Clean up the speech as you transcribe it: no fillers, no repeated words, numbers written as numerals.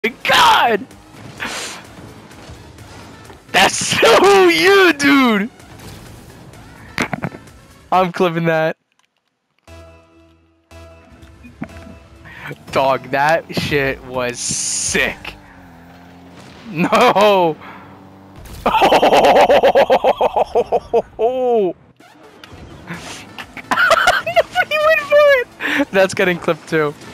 God! That's so you, dude! I'm clipping that. Dog, that shit was sick. No! Oh! Nobody went for it! That's getting clipped too.